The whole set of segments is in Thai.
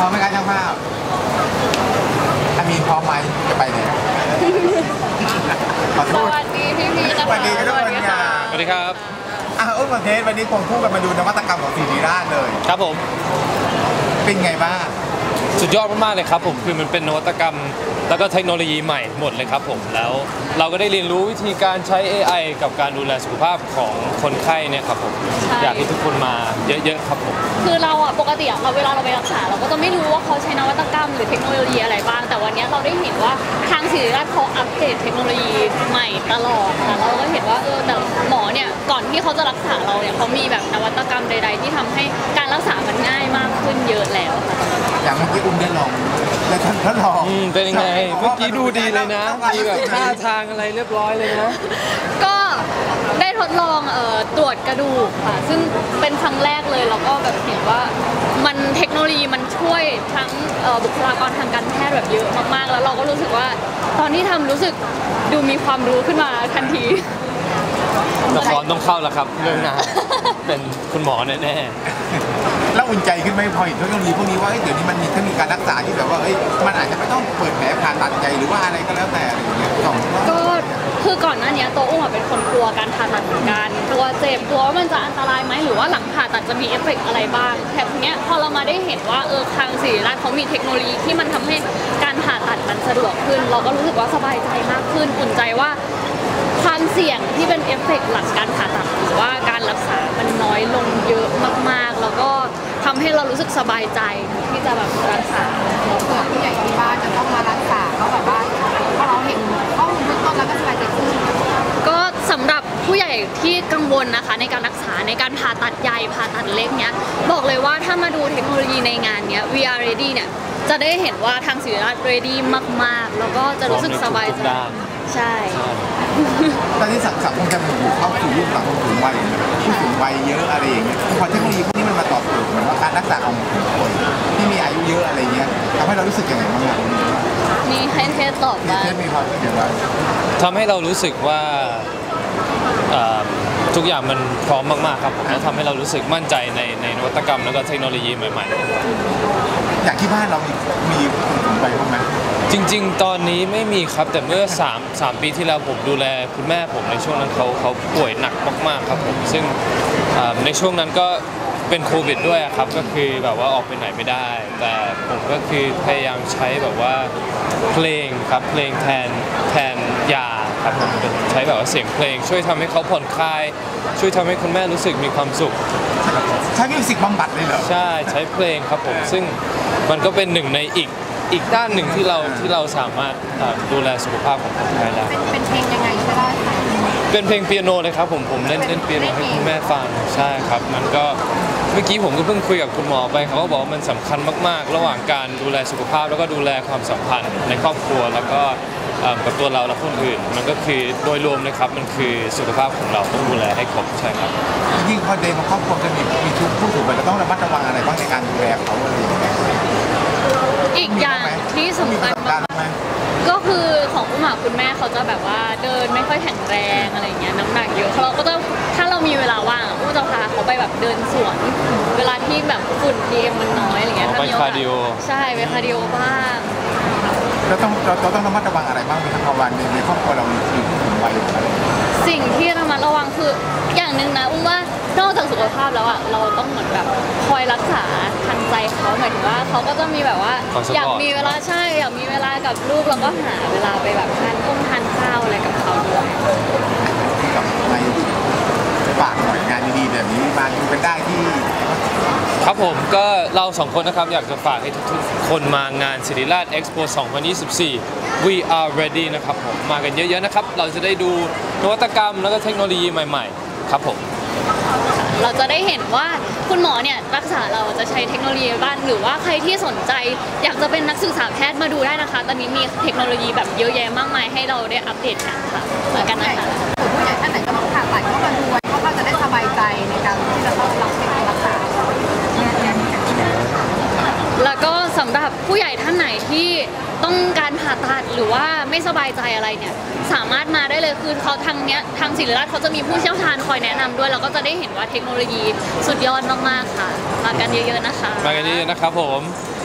ร้อมไหมครับช่างภาพอามีนพร้อมไหมจะไปไหนขอโทสษวัสดีพี่ๆนะคะสวัสดีทุกคนค่ะสวัสดีครับอุ้มประเทศวันนี้ควงคู่กันมาดูนวัตกรรมของศิริราชเลยครับผมเป็นไงบ้างสุดยอดมากๆเลยครับผมคือมันเป็นนวัตกรรมแล้วก็เทคโนโลยีใหม่หมดเลยครับผมแล้วเราก็ได้เรียนรู้วิธีการใช้ AI กับการดูแลสุขภาพของคนไข้เนี่ยครับผมอยากให้ทุกคนมาเยอะๆครับผมคือเราปกติเวลาเราไปรักษาเราก็จะไม่รู้ว่าเขาใช้นวัตกรรมหรือเทคโนโลยีอะไรบ้างแต่วันนี้เราได้เห็นว่าทางศิริราชเขาอัปเดตเทคโนโลยีใหม่ตลอดค่ะเราก็เห็นว่าแต่หมอเนี่ยก่อนที่เขาจะรักษาเราเนี่ยเขามีแบบนวัตกรรมใดๆที่ทำให้การรักษามันง่ายมากขึ้นเยอะแล้วค่ะอย่างเมื่อกี้อุ้มได้ลองแล้วท่านทดลองเป็นยังไงเมื่อกี้ดูดีเลยนะมีแบบท่าทางอะไรเรียบร้อยเลยนะก็ได้ทดลองตรวจกระดูกค่ะซึ่งเป็นครั้งแรกเลยเราก็แบบเห็นว่ามันเทคโนโลยีมันช่วยทั้งบุคลากรทางการแพทย์แบบเยอะมากๆแล้วเราก็รู้สึกว่าตอนที่ทำรู้สึกดูมีความรู้ขึ้นมาทันทีละครต้องเข้าแล้วครับเรื่องหน้าเป็นคุณหมอแน่แล้วอุ่นใจขึ้นไหมพอเห็นเทคโนโลยีพวกนี้ว่าเดี๋ยวนี้มันมีถ้ามีการรักษาที่แบบว่ามันอาจจะไม่ต้องเปิดแผลผ่าตัดใจหรือว่าอะไรก็แล้วแต่อะไรอย่างเงี้ยก็คือก่อนหน้านี้ตัวอุ้มเป็นคนกลัวการผ่าตัดเหมือนกันกลัวเจ็บกลัวว่ามันจะอันตรายไหมหรือว่าหลังผ่าตัดจะมีเอฟเฟกต์อะไรบ้างแต่ทีเนี้ยพอเรามาได้เห็นว่าทางศิริราชเขามีเทคโนโลยีที่มันทำให้การผ่าตัดมันสะดวกขึ้น เราก็รู้สึกว่าสบายใจมากขึ้นอุ่นใจว่าความเสี่ยงที่เป็นเอฟเฟกต์หลังการผ่าตัดหรือว่าการรักษามันน้อยลงเยอะมากๆแล้วก็ทำให้เรารู้สึกสบายใจที่จะแบบรักษาเกิดผู้ใหญ่ที่บ้านจะต้องมารักษาก็แบบว่าพอเราเห็นข้อมูลเบื้องต้นแล้วก็สบายใจขึ้นก็สำหรับผู้ใหญ่ที่กังวลนะคะในการรักษาในการผ่าตัดใหญ่ผ่าตัดเล็กเนี้ยบอกเลยว่าถ้ามาดูเทคโนโลยีในงานเนี้ย VR Ready เนี่ยจะได้เห็นว่าทางศิริราช Ready มากๆแล้วก็จะรู้สึกสบายใจใช่ตอนนี้สังคมจะอยู่เข้าสู่ยุคสังคมสูงวัยผู้สูงวัยเยอะอะไรอย่างเงี้ยพอเทคโนโลยีพวกนี้มันมาตอบโจทย์เหมือนว่าการรักษาของคนที่มีอายุเยอะอะไรเงี้ยทำให้เรารู้สึกยังไงบ้างครับนี่ให้เทสตอบว่ามีความรู้สึกว่าทำให้เรารู้สึกว่าทุกอย่างมันพร้อมมากๆครับผมแล้วทำให้เรารู้สึกมั่นใจในนวัตกรรมแล้วก็เทคโนโลยีใหม่ๆอย่างที่บ้านเรามีคนสูงวัยบ้างไหมจริงๆตอนนี้ไม่มีครับแต่เมื่อ3 ปีที่แล้วผมดูแลคุณแม่ผมในช่วงนั้นเขาป่วยหนักมากๆครับผมซึ่งในช่วงนั้นก็เป็นโควิดด้วยครับก็คือแบบว่าออกไปไหนไม่ได้ แต่ผมก็คือพยายามใช้แบบว่าเพลงครับเพลงแทนยาครับผมใช้แบบว่าเสียงเพลงช่วยทำให้เขาผ่อนคลายช่วยทำให้คุณแม่รู้สึกมีความสุขใช้มิวสิกบำบัดเลยเหรอใช่ใช้เพลงครับผมซึ่งมันก็เป็นหนึ่งในอีกด้านหนึ่งที่เราสามารถดูแลสุขภาพของคนไข้ได้เป็นเพลงยังไงก็ได้ค่ะเป็นเพลงเปียโนเลยครับผมเล่นเปียโนให้คุณแม่ฟังใช่ครับมันก็เมื่อกี้ผมก็เพิ่งคุยกับคุณหมอไปเขาก็บอกว่ามันสำคัญมากๆระหว่างการดูแลสุขภาพแล้วก็ดูแลความสัมพันธ์ในครอบครัวแล้วก็กับตัวเราและคนอื่นมันก็คือโดยรวมเลยครับมันคือสุขภาพของเราต้องดูแลให้ครบใช่ครับยิ่งพอเดย์มาครอบครัวจะมีชุดผู้สูงวัยจะต้องระมัดระวังอะไรบ้างในการดูแลเขาอะไรอย่างเงี้ยอีกอย่างที่สำคัญก็คือของอุ้มคุณแม่เขาจะแบบว่าเดินไม่ค่อยแข็งแรงอะไรเงี้ยน้ำหนักเยอะเราก็ต้องถ้าเรามีเวลาว่างอุ้มจะพาเขาไปแบบเดินสวนเวลาที่แบบฝุ่น PM มันน้อยอะไรเงี้ยไปคาร์ดิโอใช่ไปคาร์ดิโอบ้างเราต้องระมัดระวังอะไรบ้างในครอบครัวในครอบครัวเรามีผู้สูงวัยอะไรสิ่งที่ระมัดระวังคืออย่างหนึ่งนะอุ้มว่านอกจากสุขภาพแล้วเราต้องเหมือนแบบคอยรักษาทันใจเขาหมายถึงว่าเขาก็จะมีแบบว่าอยากมีเวลาอยากมีเวลากับลูกเราก็หาเวลาไปแบบทานข้าวอะไรกับเขาด้วยกับในฝากหน่วยงานดีๆแบบนี้มาดูกันได้ที่ครับผมก็เรา2 คนนะครับอยากจะฝากให้ทุกคนมางานศิริราช Expo 2024 We are ready นะครับผมมากันเยอะๆนะครับเราจะได้ดูนวัตกรรมแล้วก็เทคโนโลยีใหม่ๆครับผมเราจะได้เห็นว่าคุณหมอเนี่ยรักษาเราจะใช้เทคโนโลยีบ้างหรือว่าใครที่สนใจอยากจะเป็นนักศึกษาแพทย์มาดูได้นะคะตอนนี้มีเทคโนโลยีแบบเยอะแยะมากมายให้เราได้อัปเดตกันค่ะเหมือนกันนะคะผู้ใหญ่ท่านไหนจะต้องผ่าตัดก็มาดูไว้เพราะเขาจะได้สบายใจในการที่จะต้องรับการรักษาแล้วก็สำหรับผู้ใหญ่ท่านไหนที่ต้องการผ่าตัดหรือว่าไม่สบายใจอะไรเนี่ยสามารถมาได้เลยคือเขาทางศิริราชเขาจะมีผู้เชี่ยวชาญคอยแนะนำด้วยแล้วก็จะได้เห็นว่าเทคโนโลยีสุดยอดมากๆค่ะมากันเยอะๆนะคะมากันเยอะๆนะครับผม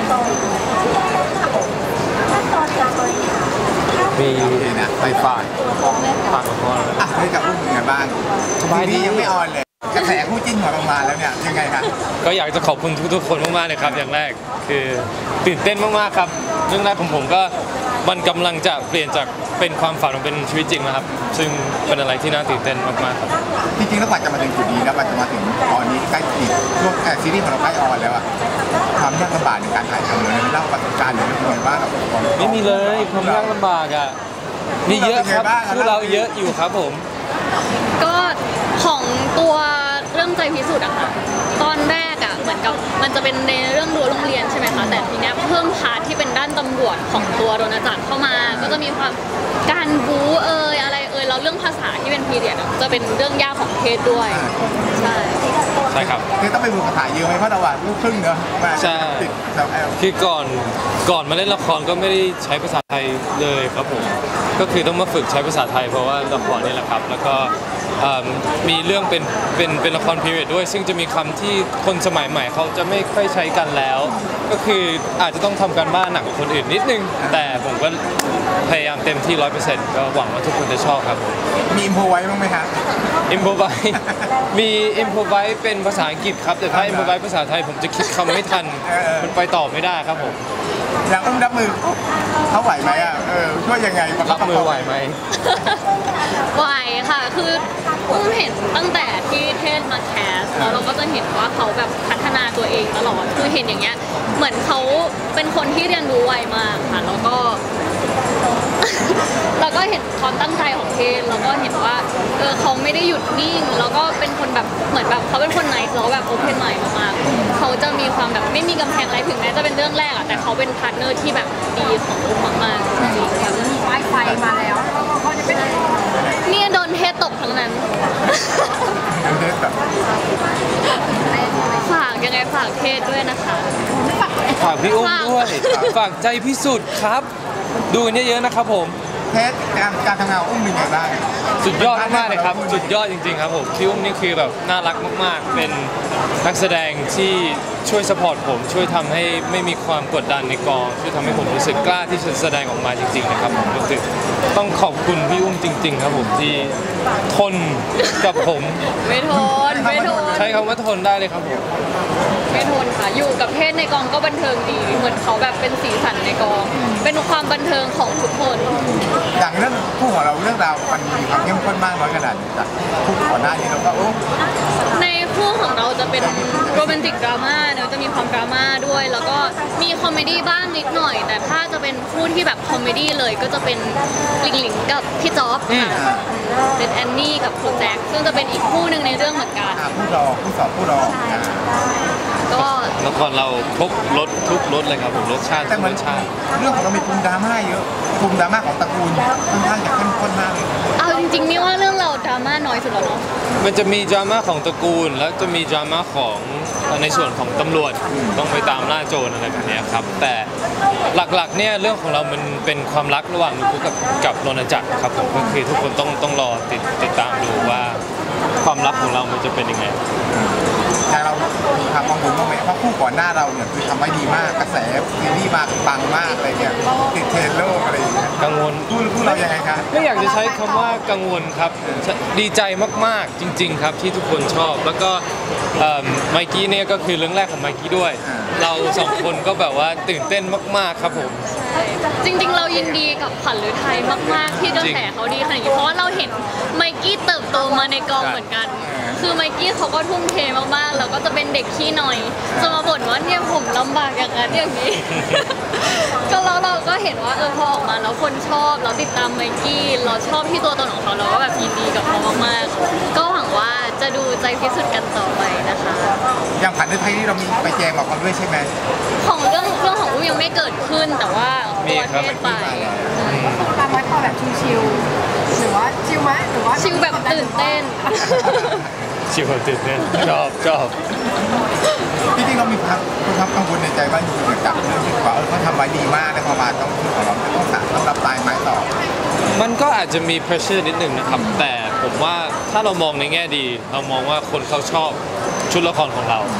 มีโอเคนะไปฝากฝากละครอ่ะให้กับอุ้มเป็นไงบ้างสบายดีทีนี้ยังไม่ออนเลยกระแสคู่จิ้นของเรามาแล้วเนี่ยยังไงครับก็อยากจะขอบคุณทุกๆคนมากๆเลยครับอย่างแรกคือตื่นเต้นมากๆครับเรื่องแรกของผมก็มันกำลังจะเปลี่ยนจากเป็นความฝันมาเป็นชีวิตจริงนะครับซึ่งเป็นอะไรที่น่าตื่นเต้นมากๆครับจริงๆแล้วกว่าจะมาถึงจุดนี้แล้วกว่าจะมาถึงตอนนี้ใกล้อีกช่วงซีรีส์ของเราใกล้ออนแล้วอะความยากลำบากในการถ่ายทำเลยเล่าประสบการณ์หน่อยเป็นไงบ้างกับของไม่มีเลยความยากลำบากอ่ะมีเยอะครับคู่เราเยอะอยู่ครับผมก็ของตัวเรื่องใจพิสูจน์อะค่ะตอนแรกอะเหมือนกับมันจะเป็นในเรื่องรั้วโรงเรียนใช่ไหมคะแต่ทีเนี้ยเพิ่มพาร์ทที่เป็นด้านตำรวจของตัวโดนจักรเข้ามา ก็จะมีความการบู๊อะไรแล้วเรื่องภาษาที่เป็นพีเรียดอะจะเป็นเรื่องยากของเทศด้วยใช่ใช่ครับคือต้องไปดูภาษาเยอะไหมเพราะเราอะลูกครึ่งเนอะมาใช่ติดแบบคือก่อนมาเล่นละครก็ไม่ได้ใช้ภาษาไทยเลยครับผมก็คือต้องมาฝึกใช้ภาษาไทยเพราะว่าละครนี่แหละครับแล้วก็มีเรื่องเป็นละครพีเรียดด้วย ซึ่งจะมีคำที่คนสมัยใหม่เขาจะไม่ค่อยใช้กันแล้ว ก็คืออาจจะต้องทำการบ้านหนักกว่าคนอื่นนิดนึง แต่ผมก็พยายามเต็มที่ 100%ก็หวังว่าทุกคนจะชอบครับมีอิมโพไว้บ้างไหมครับอิมโพไวมีอิมโพไวเป็นภาษาอังกฤษครับแต่ถ้าอิมโพไวภาษาไทยผมจะคิดคำไม่ทันมันไปต่อไม่ได้ครับผมอย่างอุ้มรับมือเขาไหวไหมอะช่วยยังไงประคัรับมือไหวไหมไหวค่ะคืออุ้มเห็นตั้งแต่ที่เทศมาแคสแล้วเราก็จะเห็นว่าเขาแบบพัฒนาตัวเองตลอดคือเห็นอย่างเงี้ยเหมือนเขาเป็นคนที่เรียนรู้ไวมากค่ะแล้วก็ เราก็เห็นความตั้งใจของเทนแล้วก็เห็นว่าเขาไม่ได้หยุดนิ่งแล้วก็เป็นคนแบบเหมือนแบบเขาเป็นคนไนท์แล้วก็แบบโอเพนไมล์มากๆเขาจะมีความแบบไม่มีกำแพงอะไรถึงแม้จะเป็นเรื่องแรกอะแต่เขาเป็นพาร์ทเนอร์ที่แบบดีของอุ้มมากๆจริงๆค่ะมีป้ายไฟมาแล้วเขาจะเป็นเนี่ยโดนเทตกทั้งนั้นเดินแบบฝากยังไงฝากเทศด้วยนะคะฝากพี่อุ้มด้วย ฝากใจพิสุทธิ์ครับ ดูกันเยอะๆนะครับผมเทสการทำงานของอุ้มเป็นไงบ้างสุดยอดมากๆเลยครับ สุดยอดจริงๆครับผมพี่อุ้มนี่คือแบบน่ารักมากๆ เป็นนักแสดงที่ช่วยสปอร์ตผมช่วยทำให้ไม่มีความกดดันในกองช่วยทำให้ผมรู้สึกกล้าที่จะแสดงออกมาจริงๆนะครับผมก็คือต้องขอบคุณพี่อุ้มจริงๆครับผมที่ทนกับผมไม่ทนไม่ทนใช้คำว่าทนได้เลยครับผมไม่ทนค่ะ อยู่กับเทศในกองก็บันเทิงดี เหมือนเขาแบบเป็นสีสันในกอง เป็นความบันเทิงของทุกคนอย่างเรื่องคู่ของเราเรื่องราวมันมีความเข้มข้นมากน้อยขนาดไหนจากคู่ก่อนหน้านี้เราก็โอ้ในคู่ของเราจะเป็นโรแมนติกดราม่าเนอะจะมีความดราม่าด้วย แล้วก็มีคอมเมดี้บ้างนิดหน่อย แต่ถ้าจะเป็นคู่ที่แบบคอมเมดี้เลยก็จะเป็นหลิงหลิงกับพี่จ๊อบค่ะเป็นแอนนี่กับครูแจ็คซึ่งจะเป็นอีกคู่หนึ่งในเรื่องเหมือนกันผู้รอผู้สอบผู้รอก็ละครเราครบรสทุกรสเลยครับผมรสชาติแต่ทุกเหมืรอนสชาติเรื่องของเรามีปมดราม่าเยอะปมดราม่าของตระกูลค่อนข้างจะเข้มข้นมากเลยเอาจริงๆนี่ว่าเรื่องเราดราม่าน้อยสุดแล้วเนาะมันจะมีดราม่าของตระกูล แล้วจะมีดราม่าของในส่วนของตำรวจต้องไปตามล่าโจรอะไรแบบเนี้ยครับแต่หลักๆเนี่ยเรื่องของเรามันเป็นความรักระหว่างนุกุกับโรนจักรครับผมก็คือทุกคนต้องรอติดตามดูว่าความรักของเรามันจะเป็นยังไงแต่เราทำของผมบ้างไหมเพราะคู่ก่อนหน้าเราเนี่ยคือทำไว้ดีมากกระแสซีรีส์มาปังมากอะไรเงี้ยติดเทรนด์โลกอะไรอย่างเงี้ยกังวลคู่เรายังไงคะไม่อยากจะใช้คำว่ากังวลครับดีใจมากๆจริง ๆ ครับที่ทุกคนชอบ แล้วก็ไมกี้เนี่ยก็คือเรื่องแรกของไมกี้ด้วย เราสองคนก็แบบว่าตื่นเต้นมากๆครับผมจริงๆ เรายินดีกับขวัญฤทัยมากๆ ที่กระแสเขาดีขนาดนี้เพราะว่าเราเห็นไมกี้เติบโตมาในกองเหมือนกัน คือไมกี้เขาก็ทุ่มเทมากๆ แล้วก็จะเป็นเด็กขี้หน่อย จะมาบ่นว่าเนี่ยผมลำบากอย่างนั้นอย่างนี้ ก็แล้วเราก็เห็นว่าพอออกมาแล้วคนชอบเราติดตามไมกี้เราชอบที่ตัวตนของเขาเราก็แบบยินดีกับเขามากๆ ก็หวังว่าจะดูใจพิสุทธิ์กันต่อไปนะคะอย่างผันในไทยนี่เรามีไปแจมกับเขาด้วยใช่ไหมของเรื่องของอุ้ยยังไม่เกิดขึ้นแต่ว่าตัวเทศไปตามไว้พอแบบชิวๆหรือว่าชิวไหมหรือว่าชิลแบบตื่นเต้นชิวตื่นเต้นชอบจริงๆเรามีความกังวลในใจว่าอยู่เกี่ยวกับเรื่องที่ว่าเขาทำไว้ดีมากแต่พอมาต้องคู่ของเราต้องรับตายไม้ต่อมันก็อาจจะมี pressure นิดหนึ่งนะครับ แต่ผมว่าถ้าเรามองในแง่ดี เรามองว่าคนเขาชอบชุดละครของเรา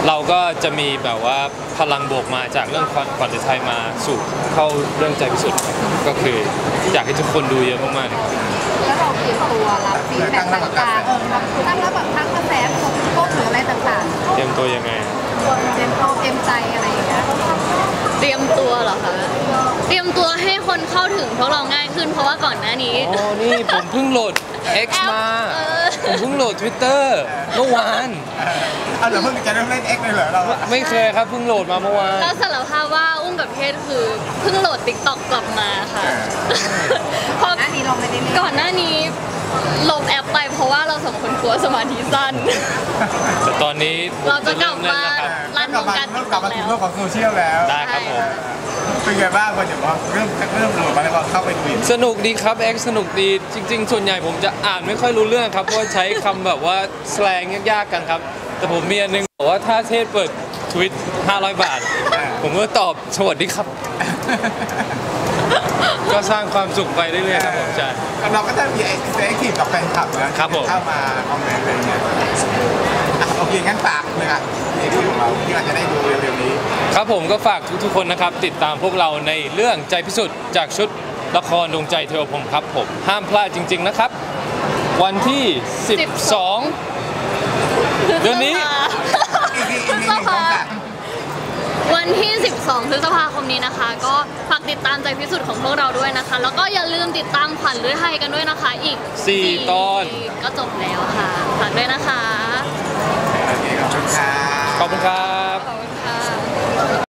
เราก็จะมีแบบว่าพลังบวกมาจากเรื่องขวัญฤทัยมาสู่เข้าเรื่องใจพิสุทธิ์ก็คืออยากให้ทุกคนดูเยอะมากๆเลยครับแล้วเราเตรียมตัวรับฟีดแบ็กต่างๆตั้งรับแบบทั้งกระแสโพสต์หรืออะไรต่างๆเตรียมตัวยังไงเตรียมตัวเตรียมใจอะไรอย่างเงี้ยเตรียมตัวเหรอคะเตรียมตัวให้คนเข้าถึงพวกเราง่ายขึ้นเพราะว่าก่อนหน้านี้อ๋อ นี่ผมเพิ่งโหลด X มา ผมเพิ่งโหลด Twitter เมื่อวานเอาเดี๋ยวเพิ่งจะเริ่มเล่น X เลยเหรอเราไม่เคยครับเพิ่งโหลดมาเมื่อวานแล้วสารภาพว่าอุ้มกับเพศคือเพิ่งโหลด TikTok กลับมาค่ะเพราะหน้านี้เราไม่ได้เล่นก่อนหน้านี้ลบแอปไปเพราะว่าเราสองคนกลัวสมาธิสั้นแต่ตอนนี้เราจะกลับมาเริ่เล่นแล้วครับลั่นวงการเริ่มกลับมาถึงโลกของโซเชียลแล้วได้ครับผมเป็นไงบ้างพอเดี๋ยวพอเริ่มโหลดมาแล้วพอเข้าไปดูสนุกดีครับ X สนุกดีจริง ๆ ส่วนใหญ่ผมจะอ่านไม่ค่อยรู้เรื่องครับเพราะว่าใช้คำแบบว่าแสลงยากๆกันครับ แต่ผมมีอันนึงบอกว่าถ้าเทศเปิดทวิต500 บาท ผมก็ตอบสวัสดีครับ ก็สร้างความสุขไปเรื่อยๆครับผมใช่เราก็จะมีไอ้เซ็กทีฟกับแฟนคลับนะครับผมเข้ามาคอมเมนต์อะไรเงี้ยอ่ะโอเคงั้นฝากเลยอ่ะในที่ของเราที่เราจะได้ดูเร็วๆนี้ครับผมก็ฝากทุกๆคนนะครับ ติดตามพวกเราในเรื่องใจพิสุทธิ์จากชุดละครดวงใจเทวพรหมครับผมห้ามพลาดจริง ๆนะครับ วันที่ 12 เดือนนี้พฤษภาวันที่ 12 พฤษภาคมนี้นะคะ ก็ฝากติดตามใจพิสุทธิ์ของพวกเราด้วยนะคะ แล้วก็อย่าลืมติดตามขวัญฤทัยกันด้วยนะคะ อีก 4 ตอนก็จบแล้วค่ะฝากด้วยนะคะโอเคขอบคุณครับขอบคุณครับ